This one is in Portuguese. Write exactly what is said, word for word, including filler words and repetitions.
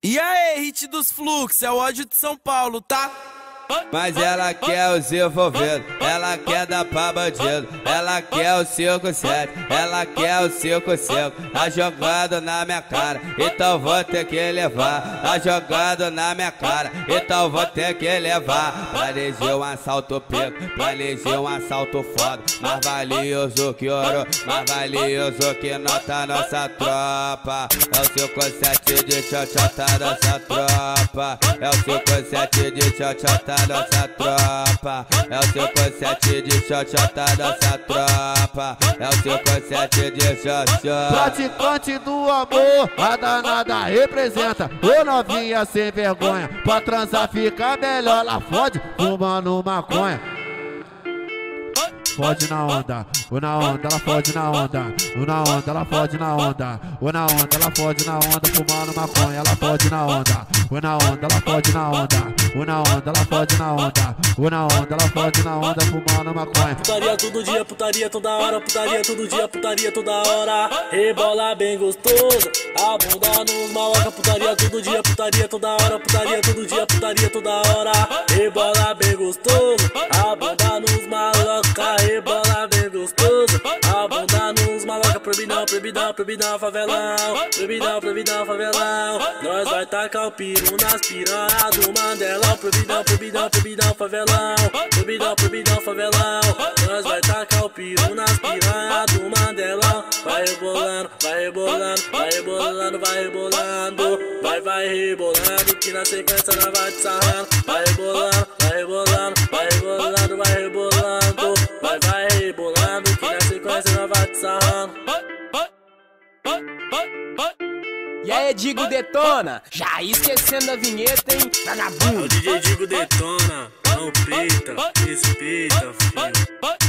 E aí, hit dos fluxos, é o ódio de São Paulo, tá? Mas ela quer os envolvidos, ela quer dar pra bandido, ela quer o cinco sete, ela quer o cinco cinco. Tá jogando na minha cara, então vou ter que levar. Tá jogando na minha cara, então vou ter que levar. Planejei um assalto pico, planejei um assalto foda. Mais valioso que ouro, mais valioso que nota nossa tropa. É o cinco sete de tchotchota nossa tropa. É o cinco sete de tchotchota nossa tropa, é o cinco sete de tchotchota nossa tropa, é o cinco sete de tchotchota. Praticante do amor, a danada representa. Ô novinha sem vergonha, pra transar fica melhor. Ela fode fumando maconha. Fode na onda, ou na onda, ela fode na onda, ou na onda, ela fode na onda, ou na onda, ela fode na onda, fumando maconha, ela fode na onda, ou na onda, ela fode na onda, ou na onda, ela fode na onda, ou na onda, ela fode na onda, fumando maconha. Putaria todo dia, putaria toda hora, putaria todo dia, putaria toda hora. Rebola bem gostoso, a bunda nos maloca. Putaria todo dia, putaria toda hora, putaria todo dia, putaria toda hora. Rebola bem gostoso, a bunda nos maloca. Rebola bem gostoso, a bunda nos maloca. Proibidão, proibidão, proibidão, favelão. Proibidão, proibidão, favelão. Nós vai tacar o piru nas piranhas do Mandelão. Proibidão, proibidão, proibidão, favelão. Proibidão, proibidão, favelão. Nós vai tacar o piru nas piranhas do Mandelão. Vai rebolando, vai rebolando, vai rebolando, vai rebolando. Vai, vai rebolando, que na sequência nós vai te sarrando. Vai rebolando, vai rebolando, vai rebolando, vai rebolando. Vai, vai rebolando, que na sequência nós vai te sarrando. E aí, Digo detona, já esquecendo a vinheta, hein? Vagabundo. O D J Digo detona, não peita, respeita, filho.